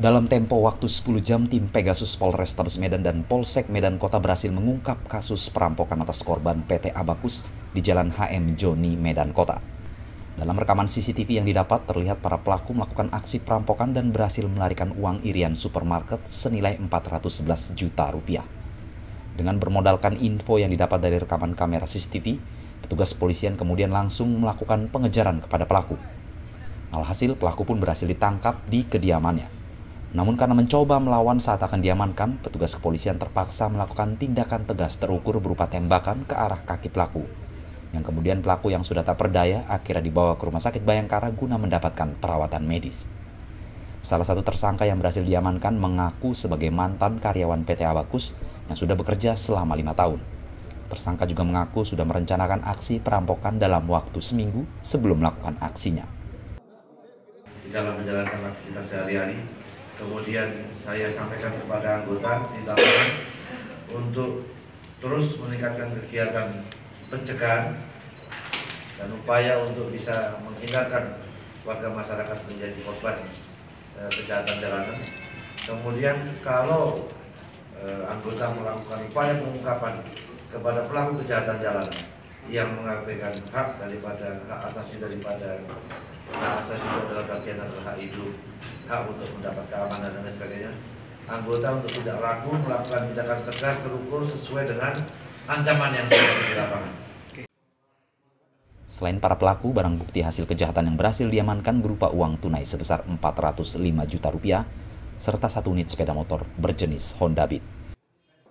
Dalam tempo waktu 10 jam, tim Pegasus Polrestabes Medan dan Polsek Medan Kota berhasil mengungkap kasus perampokan atas korban PT Abacus di Jalan HM Joni, Medan Kota. Dalam rekaman CCTV yang didapat, terlihat para pelaku melakukan aksi perampokan dan berhasil melarikan uang irian supermarket senilai 411 juta rupiah. Dengan bermodalkan info yang didapat dari rekaman kamera CCTV, petugas polisian kemudian langsung melakukan pengejaran kepada pelaku. Alhasil, pelaku pun berhasil ditangkap di kediamannya. Namun karena mencoba melawan saat akan diamankan, petugas kepolisian terpaksa melakukan tindakan tegas terukur berupa tembakan ke arah kaki pelaku. Yang kemudian pelaku yang sudah tak berdaya akhirnya dibawa ke Rumah Sakit Bayangkara guna mendapatkan perawatan medis. Salah satu tersangka yang berhasil diamankan mengaku sebagai mantan karyawan PT Abacus yang sudah bekerja selama 5 tahun. Tersangka juga mengaku sudah merencanakan aksi perampokan dalam waktu seminggu sebelum melakukan aksinya. Di dalam menjalankan aktivitas sehari-hari, kemudian saya sampaikan kepada anggota di lapangan untuk terus meningkatkan kegiatan pencegahan dan upaya untuk bisa menghindarkan warga masyarakat menjadi korban kejahatan jalanan. Kemudian kalau anggota melakukan upaya pengungkapan kepada pelaku kejahatan jalanan yang mengabaikan hak asasi itu adalah bagian adalah hak hidup, hak untuk mendapat keamanan dan lain sebagainya. Anggota untuk tidak ragu melakukan tindakan tegas terukur sesuai dengan ancaman yang ada di lapangan. Selain para pelaku, barang bukti hasil kejahatan yang berhasil diamankan berupa uang tunai sebesar 405 juta rupiah serta 1 unit sepeda motor berjenis Honda Beat.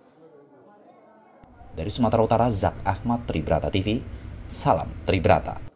Dari Sumatera Utara, Zak Ahmad, Tribrata TV. Salam Tribrata.